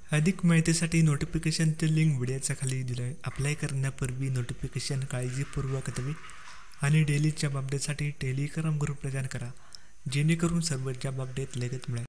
अधिक माहितीसाठी नोटिफिकेशनचे लिंक व्हिडिओच्या खाली दिलं आहे. अप्लाय करण्यापूर्वी नोटिफिकेशन काळजीपूर्वक वाचावे आणि डेली जॉब अपडेटसाठी टेलिग्राम ग्रुपला जॉइन करा, जेणेकरून सर्व जॉब अपडेट लगेच मिळेल.